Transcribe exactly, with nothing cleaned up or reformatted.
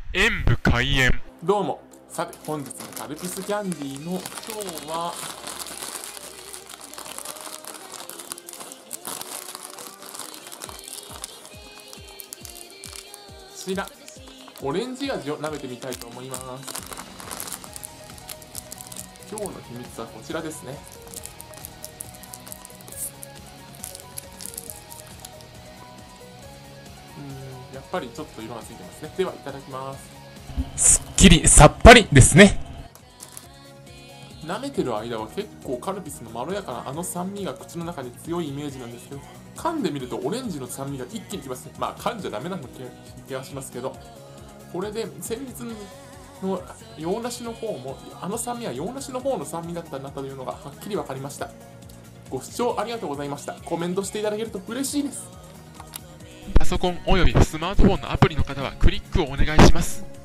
演武開演。 どうも。さて本日のカルピスキャンディーの今日はこちらオレンジ味を舐めてみたいと思います。今日の秘密はこちらですね。うーんやっぱりちょっと色がついてますね。ではいただきます。 すっきりさっぱりですね。 舐めてる間は結構カルピスのまろやかなあの酸味が口の中で強いイメージなんですけど、噛んでみるとオレンジの酸味が一気にきますね。まあ噛んじゃダメなの気がしますけど、これで先日の洋梨の方もあの酸味は洋梨の方の酸味だったなというのがはっきり分かりました。ご視聴ありがとうございました。コメントしていただけると嬉しいです。 パソコンおよびスマートフォンのアプリの方はクリックをお願いします。